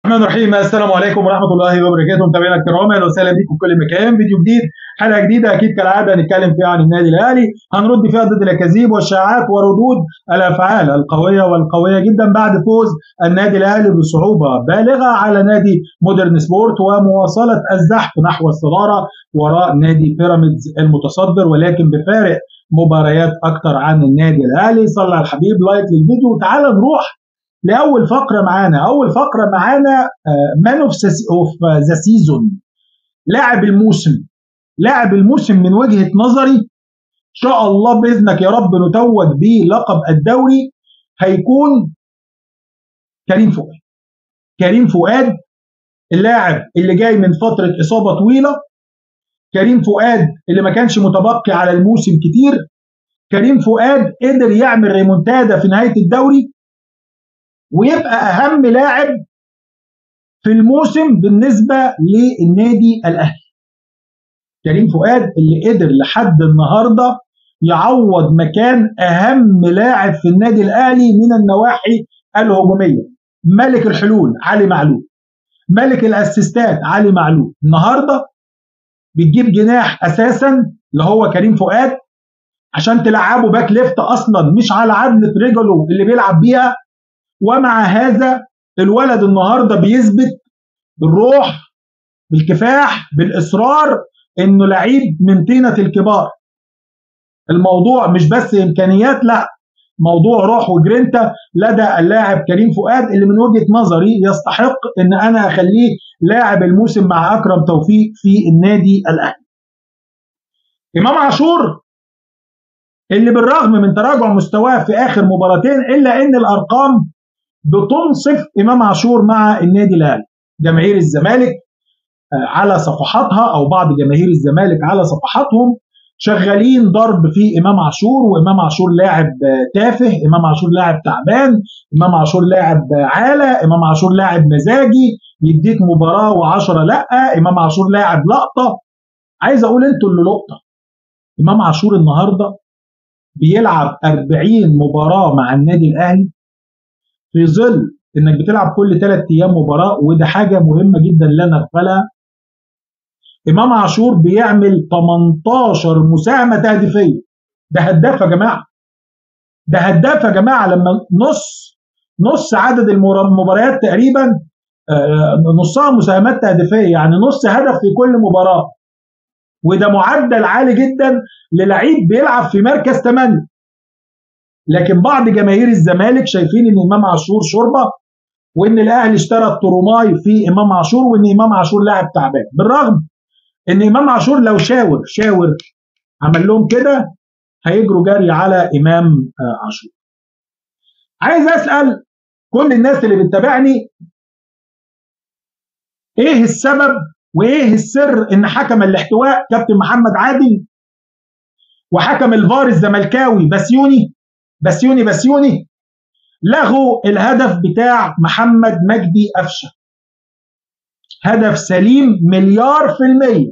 الرحمن الرحيم. السلام عليكم ورحمه الله وبركاته. متابعينا الكرام، اهلا وسهلا بكم في كل مكان. فيديو جديد، حلقه جديده اكيد كالعاده هنتكلم فيها عن النادي الاهلي، هنرد فيها ضد الاكاذيب والشائعات وردود الافعال القويه جدا بعد فوز النادي الاهلي بصعوبه بالغه على نادي مودرن سبورت ومواصله الزحف نحو الصداره وراء نادي بيراميدز المتصدر، ولكن بفارق مباريات اكتر عن النادي الاهلي. صلى على الحبيب، لايك للفيديو وتعالى نروح لاول فقره معانا. اول فقره معانا مان اوف ذا سيزون، لاعب الموسم من وجهه نظري ان شاء الله باذنك يا رب نتوج بلقب الدوري، هيكون كريم فؤاد، اللاعب اللي جاي من فتره اصابه طويله، كريم فؤاد اللي ما كانش متبقي على الموسم كتير، كريم فؤاد قدر يعمل ريمونتادا في نهايه الدوري ويبقى اهم لاعب في الموسم بالنسبه للنادي الاهلي. كريم فؤاد اللي قدر لحد النهارده يعوض مكان اهم لاعب في النادي الاهلي من النواحي الهجوميه، ملك الحلول علي معلول، ملك الاسيستات علي معلول. النهارده بتجيب جناح اساسا اللي هو كريم فؤاد عشان تلعبه باك ليفت اصلا مش على عدله رجله اللي بيلعب بيها، ومع هذا الولد النهارده بيثبت بالروح بالكفاح بالاصرار انه لعيب من طينه الكبار. الموضوع مش بس امكانيات، لا، موضوع روح وجرينتا لدى اللاعب كريم فؤاد اللي من وجهه نظري يستحق ان انا اخليه لاعب الموسم مع اكرم توفيق في النادي الاهلي. امام عاشور اللي بالرغم من تراجع مستواه في اخر مباراتين الا ان الارقام بتنصف امام عاشور مع النادي الاهلي. جماهير الزمالك على صفحاتها او بعض جماهير الزمالك على صفحاتهم شغالين ضرب في امام عاشور، وامام عاشور لاعب تافه، امام عاشور لاعب تعبان، امام عاشور لاعب عالة، امام عاشور لاعب مزاجي يديك مباراه و10 لا، امام عاشور لاعب لقطه. عايز اقول انتوا اللي لقطه. امام عاشور النهارده بيلعب 40 مباراه مع النادي الاهلي في ظل انك بتلعب كل 3 ايام مباراه، وده حاجه مهمه جدا لا نغفلها. امام عاشور بيعمل 18 مساهمه تهديفيه، ده هداف يا جماعه، ده هداف يا جماعه. لما نص عدد المباريات تقريبا نصها مساهمات تهديفيه، يعني نص هدف في كل مباراه، وده معدل عالي جدا للعيب بيلعب في مركز 8. لكن بعض جماهير الزمالك شايفين ان امام عاشور شوربه، وان الاهلي اشترى التروماي في امام عاشور، وان امام عاشور لاعب تعبان، بالرغم ان امام عاشور لو شاور عمل لهم كده هيجروا جري على امام عاشور. عايز اسال كل الناس اللي بتتابعني، ايه السبب وايه السر ان حكم الاحتواء كابتن محمد عادل وحكم الفار الزملكاوي بسيوني لغوا الهدف بتاع محمد مجدي قفشه؟ هدف سليم مليار في المية،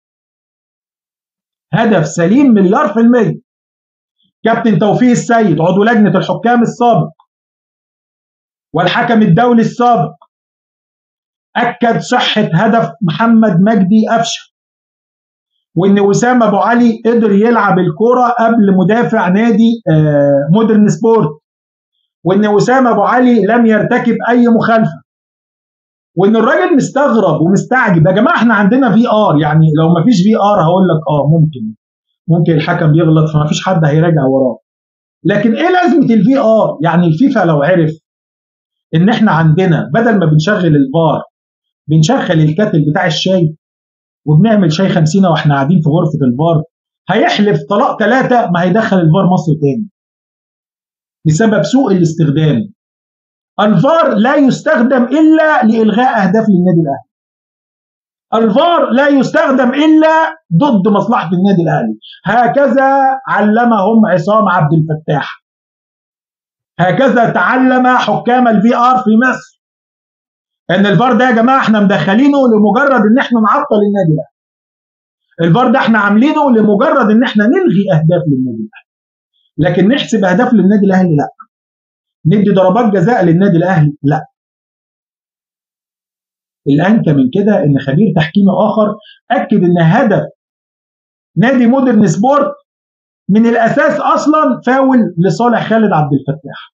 هدف سليم مليار في المية. كابتن توفيق السيد عضو لجنة الحكام السابق والحكم الدولي السابق أكد صحة هدف محمد مجدي قفشه، وإن وسام أبو علي قدر يلعب الكرة قبل مدافع نادي مودرن سبورت، وإن وسام أبو علي لم يرتكب أي مخالفة، وإن الراجل مستغرب ومستعجب. يا جماعة احنا عندنا في ار، يعني لو ما فيش في ار هقول لك ممكن الحكم يغلط فما فيش حد هيراجع وراه، لكن ايه لازمه الفي ار؟ يعني الفيفا لو عرف ان احنا عندنا بدل ما بنشغل الفار بنشغل الكاتل بتاع الشاي وبنعمل شاي 50 واحنا قاعدين في غرفه الفار، هيحلف طلاق 3 ما هيدخل الفار مصر تاني بسبب سوء الاستخدام. الفار لا يستخدم الا لالغاء اهداف للنادي الاهلي، الفار لا يستخدم الا ضد مصلحه النادي الاهلي. هكذا علمهم عصام عبد الفتاح، هكذا تعلم حكام الفي ار في مصر، ان الفار ده يا جماعه احنا مدخلينه لمجرد ان احنا نعطل النادي الاهلي، الفار ده احنا عاملينه لمجرد ان احنا نلغي اهداف للنادي الاهلي، لكن نحسب اهداف للنادي الاهلي لا، ندي ضربات جزاء للنادي الاهلي لا. الأنكى من كده إن خبير تحكيمي آخر أكد إن هدف نادي مودرن سبورت من الأساس أصلا فاول لصالح خالد عبد الفتاح.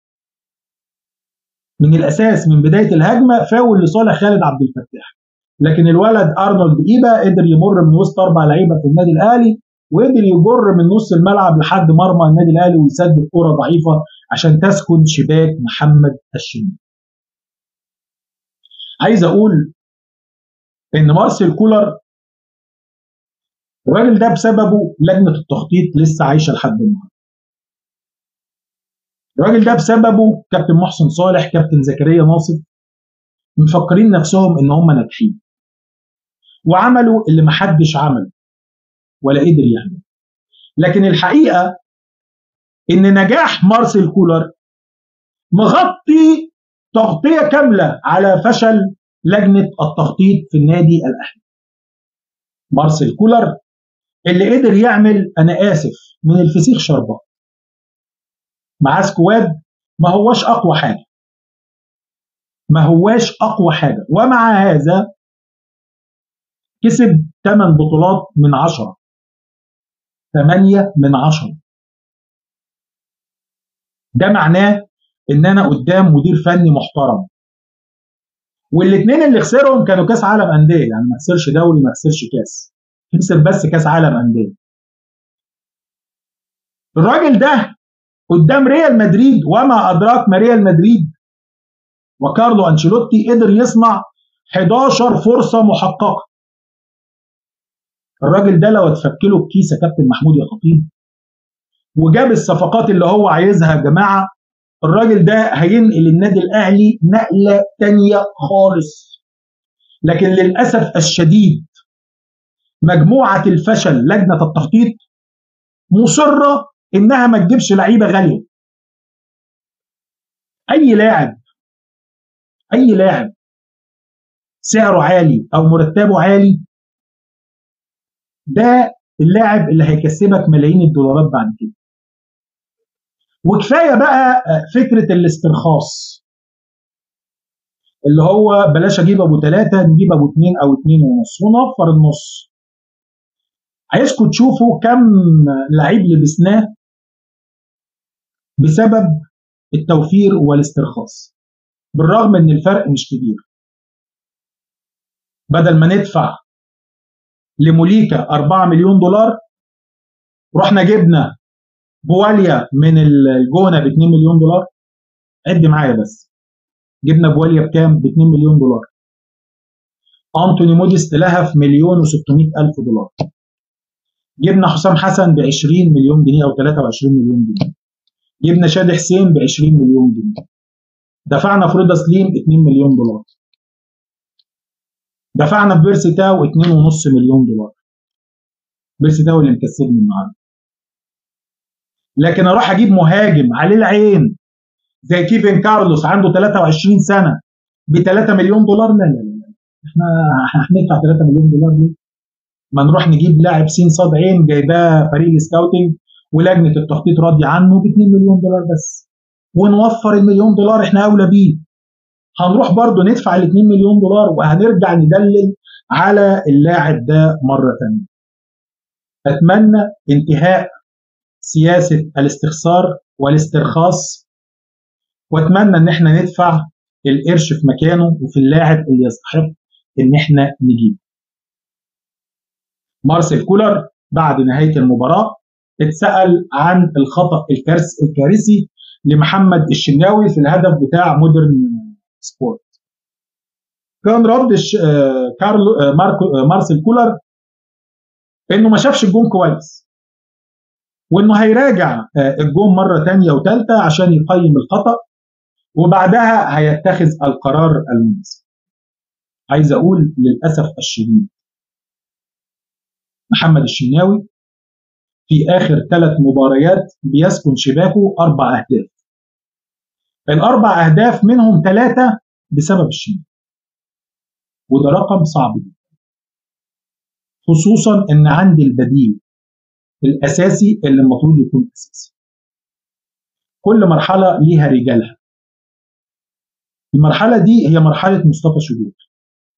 من الأساس من بداية الهجمة فاول لصالح خالد عبد الفتاح، لكن الولد أرنولد إيبا قدر يمر من وسط 4 لعيبة في النادي الأهلي، وقدر يجر من نص الملعب لحد مرمى النادي الأهلي ويسدد كرة ضعيفة عشان تسكن شباك محمد الشناوي. عايز أقول إن مارسيل كولر الراجل ده بسببه لجنة التخطيط لسه عايشة لحد النهارده. الراجل ده بسببه كابتن محسن صالح، كابتن زكريا ناصر، مفكرين نفسهم إن هم ناجحين وعملوا اللي محدش عمله ولا قدر يعمله. لكن الحقيقة إن نجاح مارسيل كولر مغطي تغطية كاملة على فشل لجنة التخطيط في النادي الأهلي. مارسيل كولر اللي قدر يعمل، أنا آسف، من الفسيخ شربات. معاه سكواد ما هواش أقوى حاجة، ما هواش أقوى حاجة، ومع هذا كسب 8 بطولات من 10، 8 من 10. ده معناه إن أنا قدام مدير فني محترم. والاثنين اللي خسرهم كانوا كاس عالم أندية، يعني ما خسرش دوري ما خسرش كاس، خسر بس كاس عالم أندية. الراجل ده قدام ريال مدريد وما أدراك ما ريال مدريد وكارلو أنشيلوتي قدر يصنع 11 فرصة محققة. الراجل ده لو اتفك له بكيسة كابتن محمود يا خطيب وجاب الصفقات اللي هو عايزها يا جماعة، الراجل ده هينقل النادي الأهلي نقلة تانية خالص. لكن للأسف الشديد مجموعة الفشل لجنة التخطيط مصرة إنها ما تجيبش لعيبة غالية. أي لاعب سعره عالي أو مرتبه عالي ده اللاعب اللي هيكسبك ملايين الدولارات بعد كده. وكفاية بقى فكرة الاسترخاص اللي هو بلاش أجيب أبو 3، نجيب أبو 2 أو 2.5 ونوفر النص. عايزكم تشوفوا كم لعيب لبسناه بسبب التوفير والاسترخاص، بالرغم ان الفرق مش كبير. بدل ما ندفع لموليكا 4 مليون دولار رحنا جبنا بواليا من الجونة ب 2 مليون دولار. عد معايا بس، جبنا بواليا بكام؟ ب 2 مليون دولار. أنتوني موديست لها في 1,600,000 دولار. جبنا حسام حسن ب 20 مليون جنيه أو 23 مليون جنيه. جبنا شادي حسين ب 20 مليون جنيه. دفعنا في رضا سليم 2 مليون دولار. دفعنا في بيرسي تاو 2.5 مليون دولار. بيرسي تاو اللي مكسبني النهارده. لكن اروح اجيب مهاجم عليه العين زي كيفن كارلوس عنده 23 سنه ب 3 مليون دولار؟ لا لا لا، احنا هندفع 3 مليون دولار ليه؟ ما نروح نجيب لاعب سين صاد عين جايباه فريق السكاوتنج ولجنه التخطيط راضيه عنه ب 2 مليون دولار بس، ونوفر المليون دولار احنا اولى بيه. هنروح برضه ندفع ال 2 مليون دولار وهنرجع ندلل على اللاعب ده مره ثانيه. اتمنى انتهاء سياسه الاستخسار والاسترخاص، واتمنى ان احنا ندفع القرش في مكانه وفي اللاعب اللي يستحق ان احنا نجيبه. مارسيل كولر بعد نهايه المباراه اتسال عن الخطا الكارثي لمحمد الشناوي في الهدف بتاع مودرن سبورت. كان رد مارسيل كولر انه ما شافش الجون كويس وانه هيراجع الجون مره ثانيه وثالثه عشان يقيم الخطا وبعدها هيتخذ القرار المناسب. عايز اقول للاسف الشديد محمد الشناوي في اخر 3 مباريات بيسكن شباكه 4 اهداف. ال4 اهداف منهم 3 بسبب الشناوي، وده رقم صعب جدا، خصوصا ان عندي البديل الاساسي اللي المفروض يكون اساسي. كل مرحله ليها رجالها. المرحله دي هي مرحله مصطفى شوبير.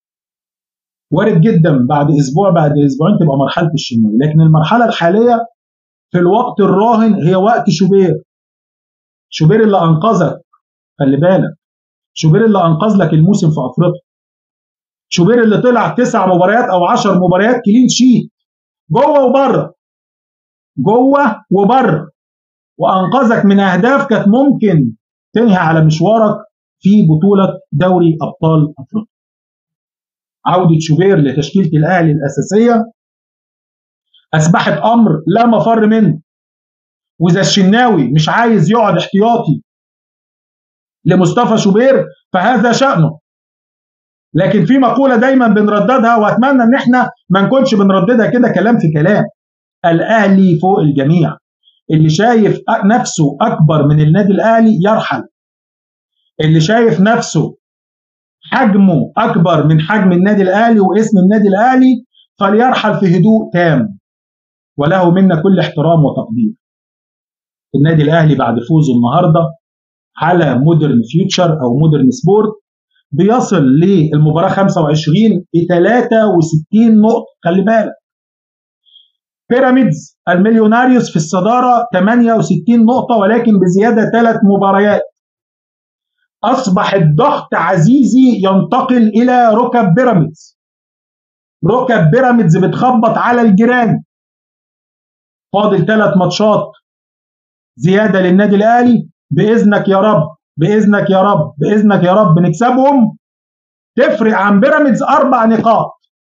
وارد جدا بعد اسبوع بعد اسبوعين تبقى مرحله الشناوي، لكن المرحله الحاليه في الوقت الراهن هي وقت شوبير. شوبير اللي انقذك، خلي بالك، شوبير اللي انقذ لك الموسم في افريقيا. شوبير اللي طلع 9 مباريات او 10 مباريات كلين شيت جوه وبره، جوه وبره، وانقذك من اهداف كانت ممكن تنهي على مشوارك في بطوله دوري ابطال افريقيا. عوده شوبير لتشكيله الاهلي الاساسيه اصبحت امر لا مفر منه، واذا الشناوي مش عايز يقعد احتياطي لمصطفى شوبير فهذا شأنه. لكن في مقوله دايما بنرددها واتمنى ان احنا ما نكونش بنرددها كده كلام في كلام: الاهلي فوق الجميع. اللي شايف نفسه اكبر من النادي الاهلي يرحل، اللي شايف نفسه حجمه اكبر من حجم النادي الاهلي واسم النادي الاهلي فليرحل في هدوء تام، وله منا كل احترام وتقدير. النادي الاهلي بعد فوزه النهارده على مودرن فيوتشر او مودرن سبورت بيصل للمباراه 25 ب 63 نقطه. خلي بالك، بيراميدز المليوناريوس في الصداره 68 نقطه ولكن بزياده 3 مباريات. اصبح الضغط عزيزي ينتقل الى ركب بيراميدز. ركب بيراميدز بتخبط على الجيران. فاضل 3 ماتشات زياده للنادي الاهلي، باذنك يا رب، باذنك يا رب، باذنك يا رب نكسبهم، تفرق عن بيراميدز 4 نقاط.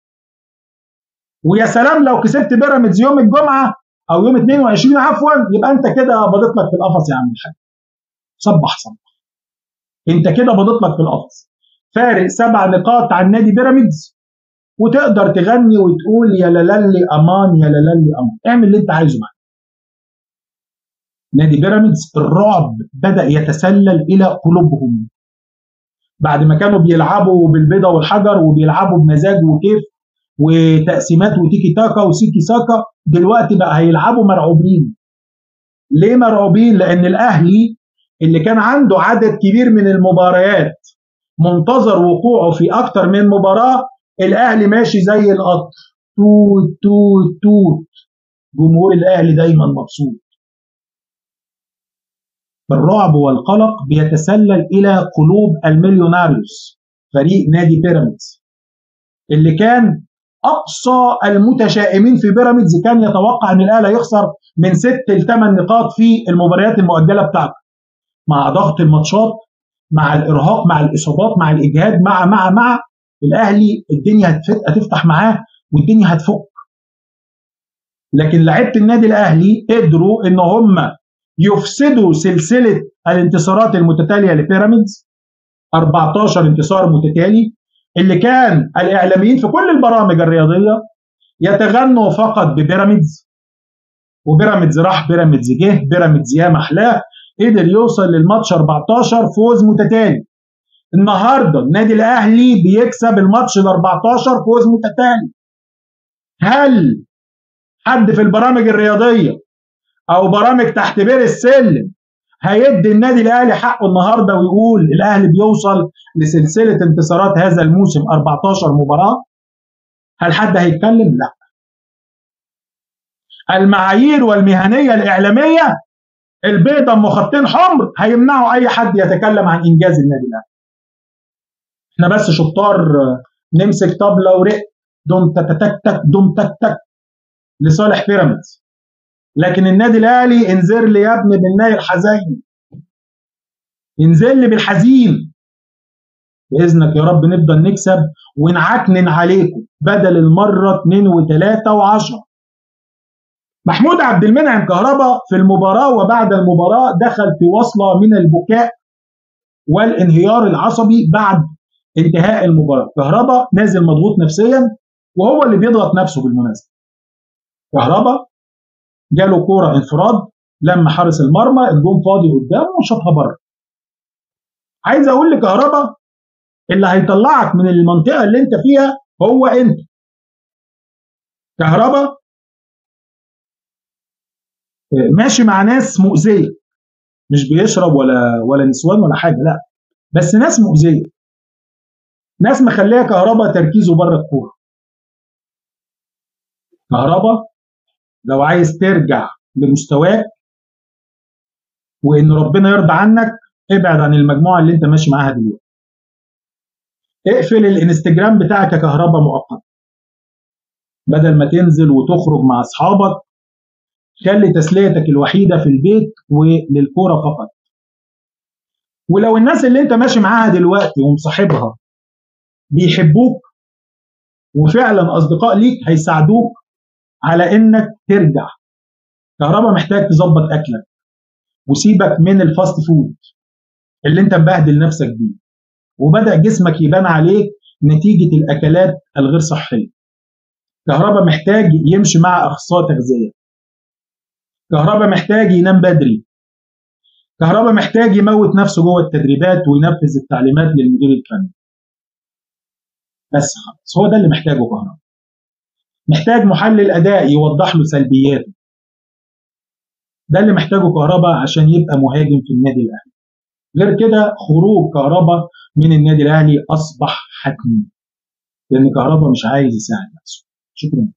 ويا سلام لو كسبت بيراميدز يوم الجمعه او يوم 22 عفوا، يبقى انت كده بضيت لك في القفص يا عم الحاج. صبح صبح، انت كده بضيت لك في القفص. فارق 7 نقاط عن نادي بيراميدز، وتقدر تغني وتقول يا لالي امان يا لالي امان، اعمل اللي انت عايزه معاك. نادي بيراميدز الرعب بدأ يتسلل الى قلوبهم بعد ما كانوا بيلعبوا بالبيضه والحجر وبيلعبوا بمزاج وكيف وتقسيمات وتيكي تاكا وسيكي ساكا. دلوقتي بقى هيلعبوا مرعوبين. ليه مرعوبين؟ لان الاهلي اللي كان عنده عدد كبير من المباريات منتظر وقوعه في اكتر من مباراه، الاهلي ماشي زي القطر، توت توت توت. جمهور الاهلي دايما مبسوط. الرعب والقلق بيتسلل الى قلوب المليوناريوس، فريق نادي بيراميدز اللي كان اقصى المتشائمين في بيراميدز كان يتوقع ان الاهلي يخسر من 6 ل 8 نقاط في المباريات المؤجله بتاعته. مع ضغط الماتشات، مع الارهاق، مع الاصابات، مع الاجهاد، مع الاهلي الدنيا هتفتح معاه والدنيا هتفك. لكن لعيبه النادي الاهلي قدروا ان هم يفسدوا سلسله الانتصارات المتتاليه لبيراميدز، 14 انتصار متتالي، اللي كان الاعلاميين في كل البرامج الرياضيه يتغنوا فقط ببيراميدز. وبيراميدز راح، بيراميدز جه، بيراميدز يا محلاه، قدر يوصل للماتش 14 فوز متتالي. النهارده النادي الاهلي بيكسب الماتش ال 14 فوز متتالي. هل حد في البرامج الرياضيه او برامج تحت بير السلم هيدي النادي الاهلي حقه النهارده ويقول الاهلي بيوصل لسلسله انتصارات هذا الموسم 14 مباراه؟ هل حد هيتكلم؟ لا. المعايير والمهنيه الاعلاميه البيضه ام خطين حمر هيمنعوا اي حد يتكلم عن انجاز النادي الاهلي. احنا بس شطار نمسك طبله ورق دم تك تك تك دم تك تك لصالح بيراميدز. لكن النادي الاهلي انزل لي يا ابني بالناي الحزين، انزل لي بالحزين. باذنك يا رب نفضل نكسب ونعكنن عليكم بدل المره 2 و3 و10. محمود عبد المنعم كهربا في المباراه وبعد المباراه دخل في وصله من البكاء والانهيار العصبي بعد انتهاء المباراه. كهربا نازل مضغوط نفسيا وهو اللي بيضغط نفسه بالمناسبه. كهربا جاله كوره انفراد لما حارس المرمى الجون فاضي قدامه وشاطها بره. عايز اقول لكهربا اللي هيطلعك من المنطقه اللي انت فيها هو انت. كهربا ماشي مع ناس مؤذيه، مش بيشرب ولا نسوان ولا حاجه، لا، بس ناس مؤذيه، ناس مخليه كهربا تركيزه بره الكوره. كهربا لو عايز ترجع لمستواك وان ربنا يرضى عنك، ابعد عن المجموعه اللي انت ماشي معاها دلوقتي. اقفل الانستجرام بتاعك يا كهربا مؤقتا، بدل ما تنزل وتخرج مع اصحابك خلي تسليتك الوحيده في البيت وللكوره فقط. ولو الناس اللي انت ماشي معاها دلوقتي ومصاحبها بيحبوك وفعلا اصدقاء ليك هيساعدوك على انك ترجع. كهربا محتاج تظبط اكلك وسيبك من الفاست فود اللي انت مبهدل نفسك بيه وبدأ جسمك يبان عليه نتيجة الأكلات الغير صحية. كهربا محتاج يمشي مع أخصائي تغذية. كهربا محتاج ينام بدري. كهربا محتاج يموت نفسه جوه التدريبات وينفذ التعليمات للمدير الفني. بس خلاص هو ده اللي محتاجه كهربا. محتاج محلل أداء يوضح له سلبياته. ده اللي محتاجه كهربا عشان يبقى مهاجم في النادي الأهلي. غير كده خروج كهربا من النادي الأهلي أصبح حتمي، لأن كهربا مش عايز يساعد نفسه. شكرا.